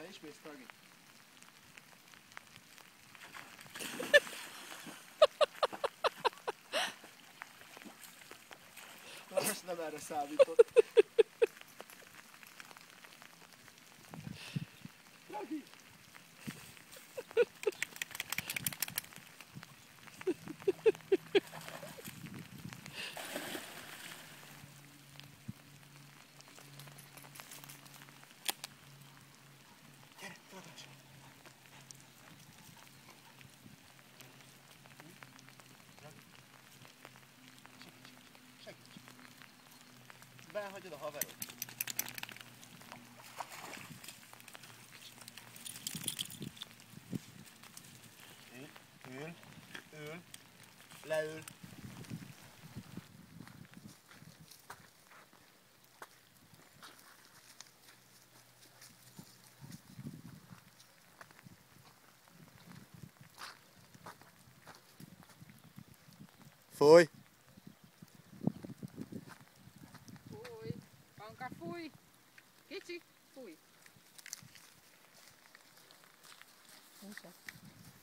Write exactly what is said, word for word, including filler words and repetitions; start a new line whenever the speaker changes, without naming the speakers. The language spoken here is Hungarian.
ismész, Tagi. Na most nem erre számított. Tagi! Gyere, tarts! Segíts! Behagyod a haverod. Ül, ül, ül, leül. Fúj!
Fúj! Panka, fúj! Kicsi, fúj! Nincs.